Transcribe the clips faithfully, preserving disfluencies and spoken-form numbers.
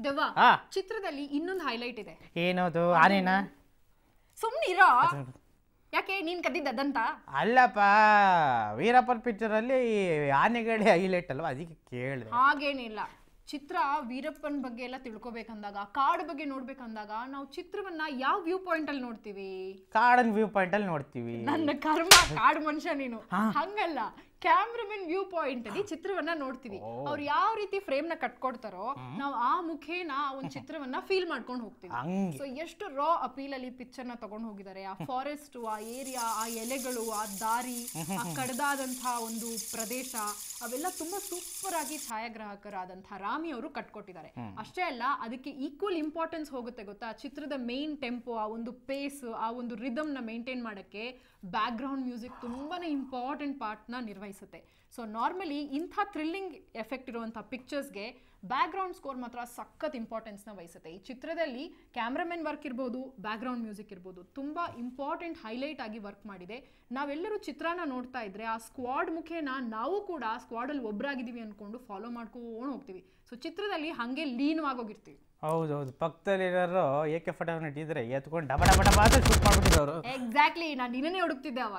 ದೆವ್ವ ಚಿತ್ರದಲ್ಲಿ ಇನ್ನೊಂದು ಹೈಲೈಟ್ ಇದೆ. ಏನದು? ಆನೆನಾ? ಸುಮ್ಮನಿರೋ. ಯಾಕೆ ನೀನ್ ಕದ್ದಿದ್ದಂತ? ಅಲ್ಲಪ್ಪ, ವೀರಪ್ಪನ್ ಪಿಕ್ಚರ್ ಅಲ್ಲಿ ಆನೆಗಳೇ ಹೈಲೈಟ್ ಅಲ್ವಾ, ಅದಕ್ಕೆ ಕೇಳಿದೆ. ಹಾಗೇನಿಲ್ಲ. ಚಿತ್ರ ವೀರಪ್ಪನ್ ಬಗ್ಗೆ ಎಲ್ಲ ತಿಳ್ಕೊಬೇಕಂದಾಗ, ಕಾಡು ಬಗ್ಗೆ ನೋಡ್ಬೇಕಂದಾಗ ನಾವು ಚಿತ್ರವನ್ನ ಯಾವ ವ್ಯೂ ಪಾಯಿಂಟ್ ಅಲ್ಲಿ ನೋಡ್ತೀವಿ? ಕಾಡನ್ ವ್ಯೂ ಪಾಯಿಂಟ್ ಅಲ್ಲಿ ನೋಡ್ತೀವಿ. ನನ್ನ ಕರ್ಮ, ಕಾಡು ಮನುಷ್ಯ ನೀನು. ಹಂಗಲ್ಲ, ಕ್ಯಾಮ್ರಾಮನ್ ವ್ಯೂ ಪಾಯಿಂಟ್ ಅಲ್ಲಿ ಚಿತ್ರವನ್ನ ನೋಡ್ತೀವಿ. ಅವ್ರು ಯಾವ ರೀತಿ ಫ್ರೇಮ್ ನ ಕಟ್ಕೊಡ್ತಾರೋ ನಾವು ಆ ಮುಖೇನ ಒಂದು ಚಿತ್ರವನ್ನ ಫೀಲ್ ಮಾಡ್ಕೊಂಡು ಹೋಗ್ತೀವಿ. ಸೊ ಎಷ್ಟು ರಾ ಅಪೀಲ್ ಅಲ್ಲಿ ಪಿಕ್ಚರ್ ನ ತಗೊಂಡು ಹೋಗಿದ್ದಾರೆ. ಆ ಫಾರೆಸ್ಟ್, ಆ ಏರಿಯಾ, ಆ ಎಲೆಗಳು, ಆ ದಾರಿ, ಆ ಕಡದಾದಂತಹ ಒಂದು ಪ್ರದೇಶ, ಅವೆಲ್ಲ ತುಂಬಾ ಸೂಪರ್ ಆಗಿ ಛಾಯಾಗ್ರಾಹಕರಾದಂತಹ ರಾಮಿ ಅವರು ಕಟ್ಕೊಟ್ಟಿದ್ದಾರೆ. ಅಷ್ಟೇ ಅಲ್ಲ, ಅದಕ್ಕೆ ಈಕ್ವಲ್ ಇಂಪಾರ್ಟೆನ್ಸ್ ಹೋಗುತ್ತೆ ಗೊತ್ತಾ. ಚಿತ್ರದ ಮೇನ್ ಟೆಂಪೋ, ಆ ಒಂದು ಪೇಸ್, ಆ ಒಂದು ರಿದಮ್ ನ ಮೇಂಟೈನ್ ಮಾಡಕ್ಕೆ ಬ್ಯಾಕ್ ಗ್ರೌಂಡ್ ಮ್ಯೂಸಿಕ್ ತುಂಬಾನೇ ಇಂಪಾರ್ಟೆಂಟ್ ಪಾರ್ಟ್ ನ ನಿರ್ವಹಿಸುತ್ತೆ. ಸೊ ನಾರ್ಮಲಿ ಇಂಥ ಥ್ರಿಲ್ಲಿಂಗ್ ಎಫೆಕ್ಟ್ ಇರುವಂತಹ ಪಿಕ್ಚರ್ಸ್ಗೆ ಬ್ಯಾಕ್ ಗ್ರೌಂಡ್ ಸ್ಕೋರ್ ಮಾತ್ರ ಸಖತ್ ಇಂಪಾರ್ಟೆನ್ಸ್ ನ ವಹಿಸುತ್ತೆ. ಈ ಚಿತ್ರದಲ್ಲಿ ಕ್ಯಾಮ್ರಾಮನ್ ವರ್ಕ್ ಇರ್ಬೋದು, ಬ್ಯಾಕ್ ಗ್ರೌಂಡ್ ಮ್ಯೂಸಿಕ್ ಇರ್ಬೋದು, ತುಂಬಾ ಇಂಪಾರ್ಟೆಂಟ್ ಹೈಲೈಟ್ ಆಗಿ ವರ್ಕ್ ಮಾಡಿದೆ. ನಾವೆಲ್ಲರೂ ಚಿತ್ರನ ನೋಡ್ತಾ ಇದ್ರೆ ಆ ಸ್ಕ್ವಾಡ್ ಮುಖೇನ ನಾವು ಕೂಡ ಸ್ಕ್ವಾಡ್ ಅಲ್ಲಿ ಒಬ್ಬರಾಗಿದ್ದೀವಿ ಅನ್ಕೊಂಡು ಫಾಲೋ ಮಾಡ್ಕೊಂಡು ಹೋಗ್ತೀವಿ. ಸೊ ಚಿತ್ರದಲ್ಲಿ ಹಂಗೆ ಲೀನವಾಗೋಗಿರ್ತೀವಿ. ಹೌದೌದು, ಪಕ್ಕದಲ್ಲಿರೋರು ಏಕೆ ಫಟಾಫಟ್ ಇಟ್ಟಿದ್ರೆ ಎತ್ಕೊಂಡು ಡಬ ಡಬ ಡಬ ಅಂತ ಶೂಟ್ ಮಾಡ್ಬಿಟ್ಟಿದ್ದವರು. ಎಕ್ಸಾಕ್ಟ್ಲಿ, ನಾನು ನಿನ್ನೆ ಹುಡುಕ್ತಿದ್ದೆ ಅವಾಗ.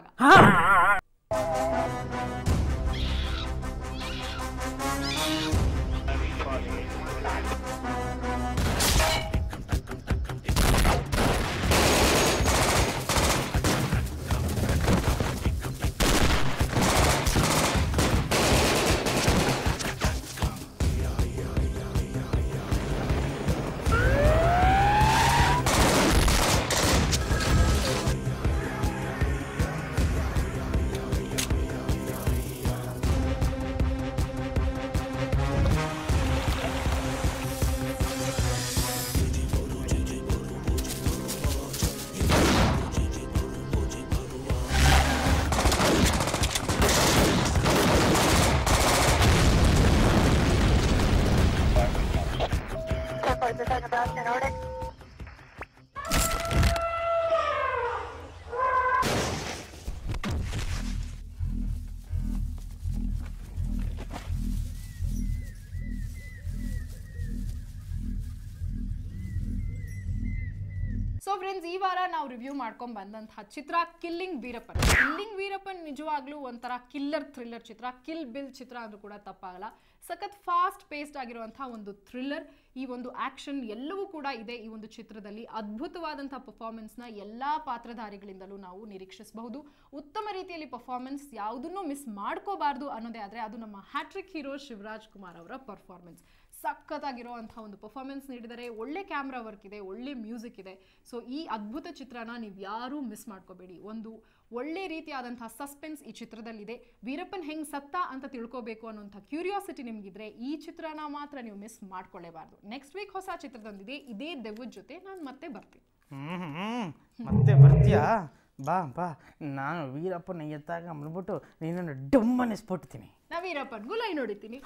ಸೊ ಫ್ರೆಂಡ್ಸ್, ಈ ವಾರ ನಾವು ರಿವ್ಯೂ ಮಾಡ್ಕೊಂಡ್ ಬಂದಂತಹ ಚಿತ್ರ ಕಿಲ್ಲಿಂಗ್ ವೀರಪ್ಪನ್. ಕಿಲ್ಲಿಂಗ್ ವೀರಪ್ಪನ್ ನಿಜವಾಗ್ಲೂ ಒಂಥರ ಕಿಲ್ಲರ್ ಥ್ರಿಲ್ಲರ್ ಚಿತ್ರ. ಕಿಲ್ ಬಿಲ್ ಚಿತ್ರ ಅಂದ್ರೂ ಕೂಡ ತಪ್ಪಾಗಲ್ಲ. ಸಖತ್ ಫಾಸ್ಟ್ ಪೇಸ್ಡ್ ಆಗಿರುವಂತಹ ಒಂದು ಥ್ರಿಲ್ಲರ್. ಈ ಒಂದು ಆಕ್ಷನ್ ಎಲ್ಲವೂ ಕೂಡ ಇದೆ ಈ ಒಂದು ಚಿತ್ರದಲ್ಲಿ. ಅದ್ಭುತವಾದಂತಹ ಪರ್ಫಾರ್ಮೆನ್ಸ್ ನ ಎಲ್ಲಾ ಪಾತ್ರಧಾರಿಗಳಿಂದಲೂ ನಾವು ನಿರೀಕ್ಷಿಸಬಹುದು. ಉತ್ತಮ ರೀತಿಯಲ್ಲಿ ಪರ್ಫಾರ್ಮೆನ್ಸ್, ಯಾವುದನ್ನು ಮಿಸ್ ಮಾಡ್ಕೋಬಾರ್ದು ಅನ್ನೋದೇ ಆದ್ರೆ ಅದು ನಮ್ಮ ಹ್ಯಾಟ್ರಿಕ್ ಹೀರೋ ಶಿವರಾಜ್ ಕುಮಾರ್ ಅವರ ಪರ್ಫಾರ್ಮೆನ್ಸ್. ಸಖತ್ತಾಗಿರುವಂತಹ ಒಂದು ಪರ್ಫಾರ್ಮೆನ್ಸ್ ನೀಡಿದರೆ, ಒಳ್ಳೆ ಕ್ಯಾಮ್ರಾ ವರ್ಕ್ ಇದೆ, ಒಳ್ಳೆ ಮ್ಯೂಸಿಕ್ ಇದೆ. ಸೊ ಈ ಅದ್ಭುತ ಚಿತ್ರನ ನೀವು ಯಾರೂ ಮಿಸ್ ಮಾಡ್ಕೋಬೇಡಿ. ಒಂದು ಒಳ್ಳೆ ರೀತಿಯಾದಂತಹ ಸಸ್ಪೆನ್ಸ್ ಈ ಚಿತ್ರದಲ್ಲಿದೆ. ವೀರಪ್ಪನ್ ಹೆಂಗ್ ಸತ್ತ ಅಂತ ತಿಳ್ಕೋಬೇಕು ಅನ್ನೋಂಥ ಕ್ಯೂರಿಯಾಸಿಟಿ ನಿಮಗಿದ್ರೆ ಈ ಚಿತ್ರನ ಮಾತ್ರ ನೀವು ಮಿಸ್ ಮಾಡ್ಕೊಳ್ಳೇಬಾರ್ದು. ನೆಕ್ಸ್ಟ್ ವೀಕ್ ಹೊಸ ಚಿತ್ರದೊಂದಿದೆ. ಇದೇ ದೆವ್ವದ ಜೊತೆ ನಾನು ಮತ್ತೆ ಬರ್ತೀನಿ. ಹ್ಮ್ ಮತ್ತೆ ಬರ್ತೀಯಾ? ಬಾ ಬಾ, ನಾನು ವೀರಪ್ಪನ ಎತ್ತಾಗ ಅಂದ್ಬಿಟ್ಟು ನೀನನ್ನು ಡಮ್ಮನೆ ಸ್ಫೋಟ್ತೀನಿ. ನಾ ವೀರಪ್ಪನ್ಗೂ ಲೈನ್ ಹೊಡಿತೀನಿ.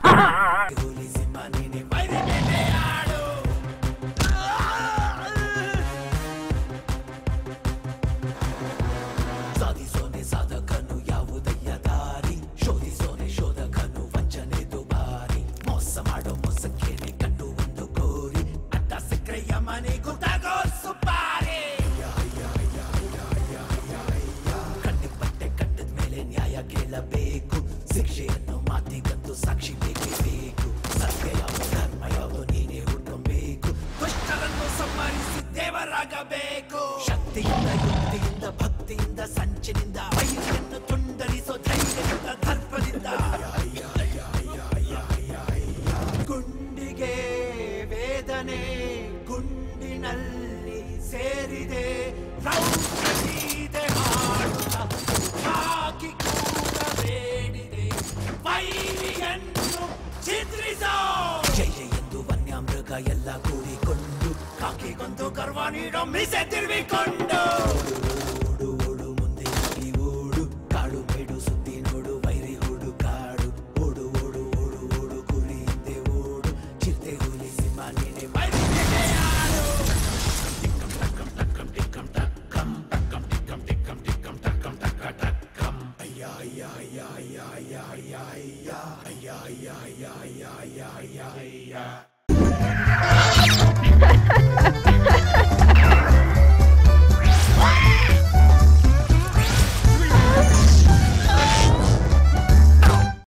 ಸಾಧಿಸೋನೆ ಸಾಧಕನು ಯಾವುದಯ್ಯ ದಾರಿ, ಶೋಧಿಸೋನೆ ಶೋಧಕನು ವಂಚನೆ ದುಬಾರಿ, ಮೋಸ ಮಾಡೋ ಮೋಸಕ್ಕೇನೆ ಕಟ್ಟು ಒಂದು ಕೋರಿ, ಅಡ್ಡ ಸಿಕ್ರೆಯ ಮನೆ ಗೊತ್ತಾಗೋ ಸುಪಾರಿ. ಕಣ್ಣಿಗೆ ಬಟ್ಟೆ ಕಟ್ಟದ ಮೇಲೆ ನ್ಯಾಯ ಕೇಳಬೇಕು, ಶಿಕ್ಷೆಯನ್ನು ಮಾತಿಗಂತೂ ಸಾಕ್ಷಿ ಬೇಕೇ ಬೇಕು. ಸತ್ಯ ಯಾವುದು, ಧರ್ಮ ಯಾವುದು, ನೀನೇ ಹುಡ್ಕೊಬೇಕು. ದುಷ್ಟರನ್ನು ಸಂಹರಿಸಿ ದೇವರಾಗಬೇಕು. ಶಕ್ತಿಯಿಂದ, ಯುಕ್ತಿಯಿಂದ, ಭಕ್ತಿಯಿಂದ, ಸಂಚಿನಿಂದ, ವೈರ್ಯವನ್ನು ತುಂಡರಿಸೋ ಧೈರ್ಯದಿಂದ, ದರ್ಪದಿಂದ. ಗುಂಡಿಗೆ ವೇದನೆ ಗುಂಡಿನಲ್ಲಿ ಸೇರಿದೆ, ರೌದ್ರಸೀದೆ ಹಾಡುತ್ತ ಹಾಕಿ ಕೂಡಬೇಡಿದೆ, ವೈರಿಯನ್ನು ಚಿತ್ರಿಸೋ. ಜಯ ಜಯ ಎಂದು ವನ್ಯಮೃಗ ಎಲ್ಲ ಕೂಡಿಕೊಂಡು, ಕಾಕಿಗೊಂದು ಗರ್ವ ನೀಡೋ ಮೀಸೆ ತಿರುವಿಕೊಂಡು. ಓಡು ಓಡು ಮುಂದೆ ಹೋಗಿ ಓಡು, ಕಾಡು ಬೇಡು ಸುದ್ದಿ ನೋಡು, ವೈರಿ ಹುಡು ಕಾಡು. ಓಡು ಓಡು ಓಡು ಓಡು ಗುರಿ ಹಿಂದೆ ಓಡು, ಚಿರತೆ ಹುಲಿ ಸಿಂಹ ನೀನೆ ವೈರಿ ಆಡು. ಟಿಕ್ಕಂ ಟಕ್ಕಂ ಟಕ್ಕಂ ಟಿಕ್ಕಂ ಟಕ್ಕಂ ಟಕ್ಕಂ ಟಿಕ್ಕಂ ಟಿಕ್ಕಂ ಟಿಕ್ಕಂ ಟಕ್ಕಂ ಟಕ್ಕ ಟಕ್ಕಂ. ಅಯ್ಯ ಅಯ್ಯ ಅಯ್ಯ ಅಯ್ಯ ಅಯ್ಯ ಅಯ್ಯ ಅಯ್ಯ ಅಯ್ಯ ಅಯ್ಯ ಅಯ್ಯ ಅಯ್ಯ ಅಯ್ಯ ಅಯ್ಯ ಅಯ್ಯ.